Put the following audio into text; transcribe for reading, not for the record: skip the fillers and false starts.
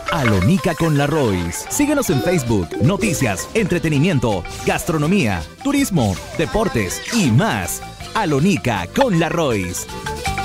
Alonica con la Royce. Síguenos en Facebook. Noticias, entretenimiento, gastronomía, turismo, deportes y más. Alonica con la Royce.